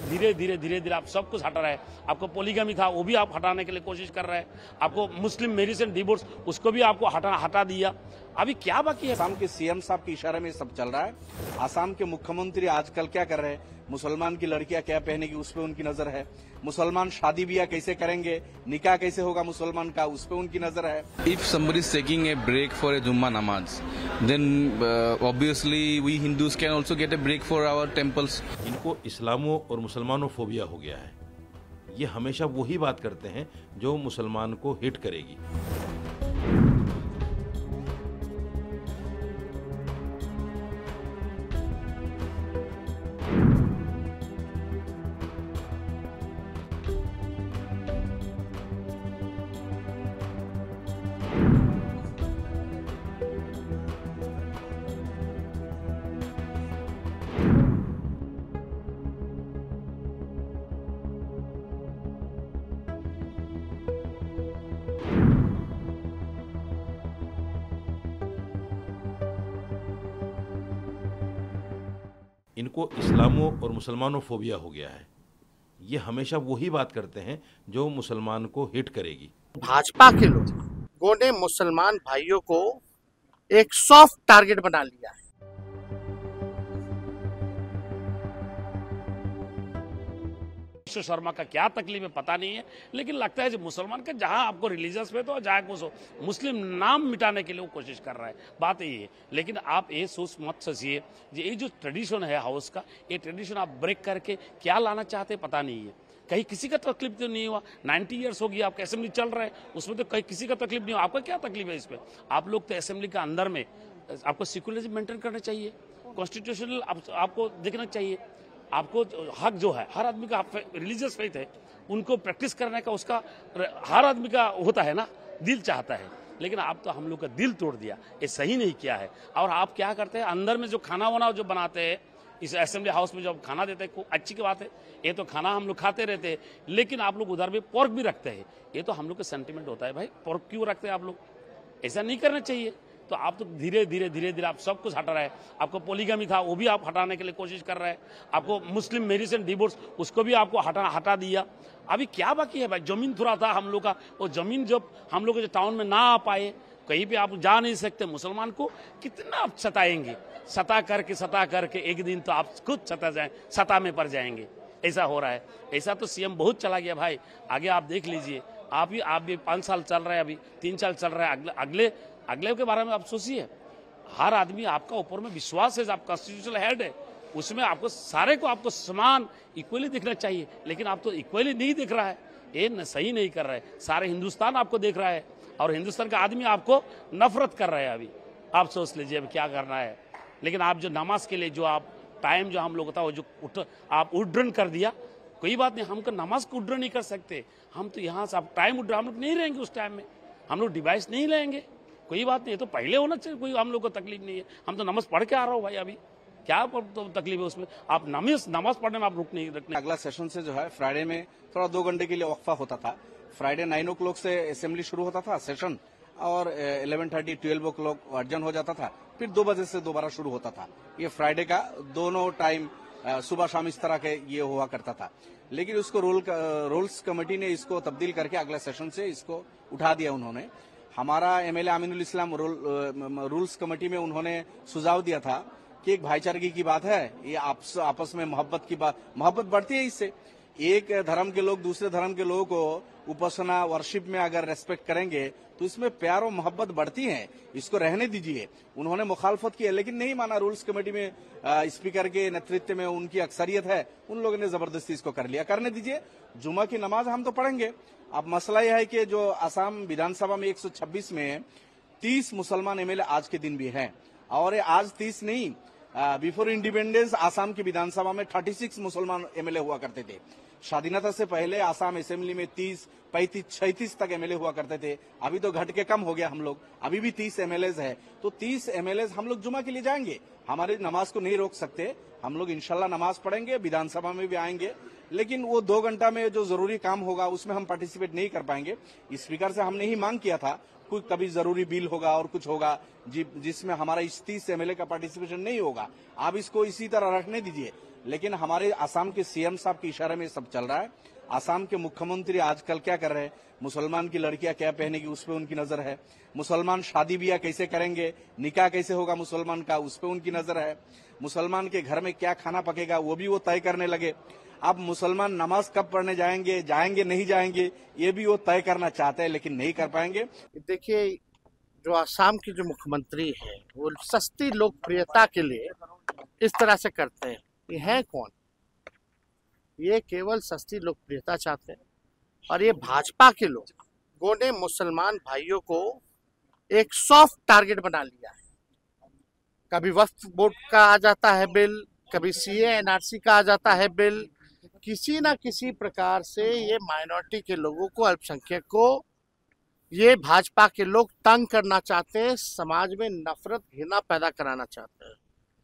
धीरे धीरे आप सब कुछ हटा रहे हैं। आपको पोलीगमी था वो भी आप हटाने के लिए कोशिश कर रहे हैं। आपको मुस्लिम मैरिज एंड डिवोर्स उसको भी आपको हटा दिया। अभी क्या बाकी है? आसाम के सीएम साहब के इशारे में सब चल रहा है। आसाम के मुख्यमंत्री आजकल क्या कर रहे हैं, मुसलमान की लड़कियां क्या पहनेगी उस पर उनकी नजर है। मुसलमान शादी ब्याह कैसे करेंगे, निकाह कैसे होगा मुसलमान का, उस पर उनकी नजर है। If somebody is taking a break for a Jummah namaz, then obviously we Hindus can also get a break for our temples. इनको इस्लामो और मुसलमानों फोबिया हो गया है। ये हमेशा वही बात करते हैं जो मुसलमान को हिट करेगी। इनको इस्लामो और मुसलमानों फोबिया हो गया है। ये हमेशा वही बात करते हैं जो मुसलमान को हिट करेगी। भाजपा के लोगों ने मुसलमान भाइयों को एक सॉफ्ट टारगेट बना लिया है। शर्मा का क्या तकलीफ है पता नहीं है, लेकिन लगता है जो मुसलमान का जहां आपको रिलीजियस पे तो जहां को मुस्लिम नाम मिटाने के लिए वो कोशिश कर रहा है। बात यही है। लेकिन आप ये सोच मत सोचिए ये जो ट्रेडिशन है हाउस का, ये ट्रेडिशन आप ब्रेक करके क्या लाना चाहते पता नहीं है। कहीं किसी का तकलीफ तो नहीं हुआ। 90 ईयर्स हो गया आपका असेंबली चल रहा है, उसमें तो कहीं किसी का तकलीफ नहीं हुआ। आपका क्या तकलीफ है इस पर? आप लोग तो असेंबली के अंदर में आपको सिक्युलरिज्म मेंटेन करना चाहिए, कॉन्स्टिट्यूशनल आपको देखना चाहिए। आपको हक जो है हर आदमी का रिलीजियस फेथ है, उनको प्रैक्टिस करने का उसका हर आदमी का होता है ना, दिल चाहता है। लेकिन आप तो हम लोग का दिल तोड़ दिया, ये सही नहीं किया है। और आप क्या करते हैं अंदर में जो खाना वाना जो बनाते हैं इस असेंबली हाउस में, जब खाना देते हैं अच्छी की बात है, ये तो खाना हम लोग खाते रहते हैं। लेकिन आप लोग उधर भी पोर्क भी रखते हैं, ये तो हम लोग का सेंटिमेंट होता है। भाई पोर्क क्यों रखते हैं आप लोग? ऐसा नहीं करना चाहिए। तो आप तो धीरे धीरे आप सब कुछ हटा रहे हैं। आपको पोलीगमी था वो भी आप हटाने के लिए कोशिश कर रहे हैं। आपको मुस्लिम मैरिज एंड डिवोर्स उसको भी आपको हटा दिया। अभी क्या बाकी है भाई? जमीन थोड़ा था हम लोग का, वो जमीन जब हम लोग टाउन में ना आ पाए, कहीं पे आप जा नहीं सकते, मुसलमान को कितना आप सताएंगे? सता करके एक दिन तो आप खुद सता में पड़ जाएंगे। ऐसा हो रहा है। ऐसा तो सीएम बहुत चला गया भाई। आगे आप देख लीजिए, आप भी 5 साल चल रहे हैं, अभी 3 साल चल रहा है। अगले के बारे में आप सोचिए। हर आदमी आपका ऊपर में विश्वास है, आप कॉन्स्टिट्यूशनल हेड है, उसमें आपको सारे को आपको समान इक्वली दिखना चाहिए। लेकिन आप तो इक्वली नहीं दिख रहा है, ये सही नहीं कर रहा है। सारे हिंदुस्तान आपको देख रहा है और हिंदुस्तान का आदमी आपको नफरत कर रहा है। अभी आप सोच लीजिए अब क्या करना है। लेकिन आप जो नमाज के लिए जो आप टाइम जो हम लोग था वो जो आप उड्डन कर दिया, कोई बात नहीं, हमको नमाज को उड्डन नहीं कर सकते। हम तो यहाँ से आप टाइम उड्डन हम लोग नहीं रहेंगे, उस टाइम में हम लोग डिवाइस नहीं लेंगे, कोई बात नहीं। तो पहले होना चाहिए, कोई हम लोग को तकलीफ नहीं है। हम तो नमाज पढ़ के आ रहा हूँ भाई, अभी क्या तो तकलीफ है उसमें? आप नमाज पढ़ने में आप रुक नहीं रखने। अगला सेशन से जो है फ्राइडे में थोड़ा 2 घंटे के लिए वक्फा होता था। फ्राइडे 9 o'clock से असेंबली शुरू होता था सेशन, और 11:30 12 o'clock अर्जन हो जाता था, फिर 2 बजे से दोबारा शुरू होता था। ये फ्राइडे का दोनों टाइम सुबह शाम इस तरह के ये हुआ करता था। लेकिन उसको रूल्स कमेटी ने इसको तब्दील करके अगले सेशन से इसको उठा दिया उन्होंने। हमारा MLA Aminul Islam rules committee में उन्होंने सुझाव दिया था कि एक भाईचारगी की बात है, ये आपस में मोहब्बत की बात, मोहब्बत बढ़ती है इससे। एक धर्म के लोग दूसरे धर्म के लोगों को उपासना वर्शिप में अगर रेस्पेक्ट करेंगे तो इसमें प्यार और मोहब्बत बढ़ती है, इसको रहने दीजिए। उन्होंने मुखालफत की है लेकिन नहीं माना। रूल्स कमेटी में स्पीकर के नेतृत्व में उनकी अक्सरियत है, उन लोगों ने जबरदस्ती इसको कर लिया। करने दीजिए, जुमा की नमाज हम तो पढ़ेंगे। अब मसला यह है कि जो असम विधानसभा में 126 में 30 मुसलमान एमएलए आज के दिन भी हैं, और आज 30 नहीं, बिफोर इंडिपेंडेंस आसाम की विधानसभा में 36 मुसलमान एमएलए हुआ करते थे। स्वाधीनता से पहले आसाम असेंबली में 30, 35, 36 तक एमएलए हुआ करते थे। अभी तो घट के कम हो गया हम लोग, अभी भी 30 एमएलए है। तो 30 एमएलए हम लोग जुमा के लिए जाएंगे, हमारी नमाज को नहीं रोक सकते। हम लोग इंशाल्लाह नमाज पढ़ेंगे, विधानसभा में भी आएंगे, लेकिन वो 2 घंटा में जो जरूरी काम होगा उसमें हम पार्टिसिपेट नहीं कर पाएंगे। स्पीकर से हमने ही मांग किया था कोई कभी जरूरी बिल होगा और कुछ होगा जिसमें हमारा इस 30 एमएलए का पार्टिसिपेशन नहीं होगा, आप इसको इसी तरह रखने दीजिए। लेकिन हमारे आसाम के सीएम साहब के इशारे में सब चल रहा है। आसाम के मुख्यमंत्री आजकल क्या कर रहे हैं, मुसलमान की लड़कियां क्या पहनेगी उस पर उनकी नजर है, मुसलमान शादी ब्याह कैसे करेंगे, निकाह कैसे होगा मुसलमान का उस पर उनकी नजर है, मुसलमान के घर में क्या खाना पकेगा वो भी वो तय करने लगे। अब मुसलमान नमाज कब पढ़ने जाएंगे नहीं जाएंगे ये भी वो तय करना चाहते हैं, लेकिन नहीं कर पाएंगे। देखिए, जो आसाम की जो मुख्यमंत्री है वो सस्ती लोकप्रियता के लिए इस तरह से करते हैं। ये है कौन? ये केवल सस्ती लोकप्रियता चाहते हैं। और ये भाजपा के लोगों ने मुसलमान भाइयों को एक सॉफ्ट टारगेट बना लिया है। कभी वक्फ बोर्ड का आ जाता है बिल, कभी सीए एनआरसी का आ जाता है बिल। किसी ना किसी प्रकार से ये माइनॉरिटी के लोगों को, अल्पसंख्यक को, ये भाजपा के लोग तंग करना चाहते हैं, समाज में नफरत घृणा पैदा कराना चाहते हैं।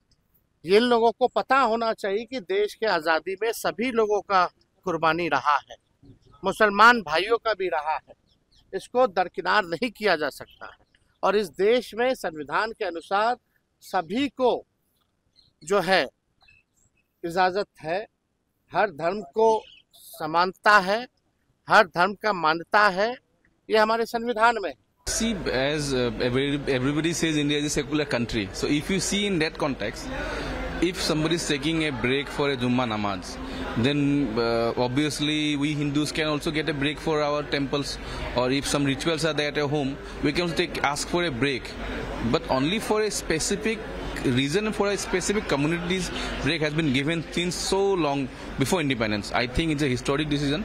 ये लोगों को पता होना चाहिए कि देश के आज़ादी में सभी लोगों का कुर्बानी रहा है, मुसलमान भाइयों का भी रहा है। इसको दरकिनार नहीं किया जा सकता है। और इस देश में संविधान के अनुसार सभी को जो है इजाज़त है, हर धर्म को समानता है, हर धर्म का मान्यता है, ये हमारे संविधान में। See, as everybody says, India is a secular country. So if you see in that context, if somebody is taking a break for a Jummah namaz, then obviously we Hindus can also get a break for our temples, or if some rituals are there at your home, we can also ask for a break, but only for a specific reason, for a specific community's break has been given since so long before independence. I think it's a historic decision.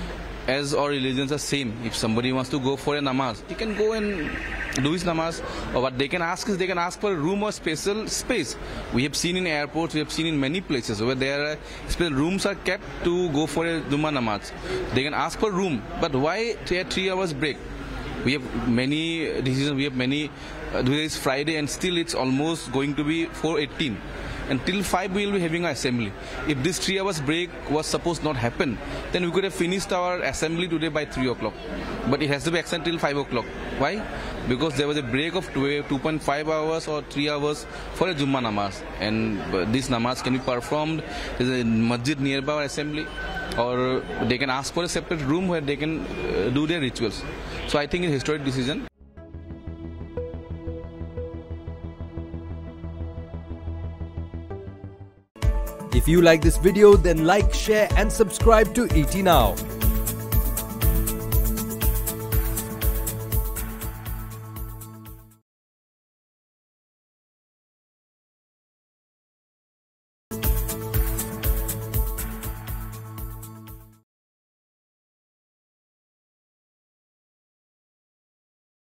As all religions are same, if somebody wants to go for a namaz, he can go and do his namaz, or what they can ask is they can ask for a room or special space. We have seen in airports, we have seen in many places where there are special rooms are kept to go for a Jummah namaz. They can ask for a room, but why 3 hours break? We have many decisions, we have many, today is Friday and still it's almost going to be 4:18. Until 5 we will be having our assembly. If this 3 hours break was supposed not happen, then we could have finished our assembly today by 3 o'clock. But it has to be extended till 5 o'clock. Why? Because there was a break of 2.5 hours or 3 hours for a Jummah namaz. And this namaz can be performed. There is a masjid nearby our assembly, or they can ask for a separate room where they can do their rituals. So I think it's a historic decision. If you like this video, then like, share and subscribe to ET Now.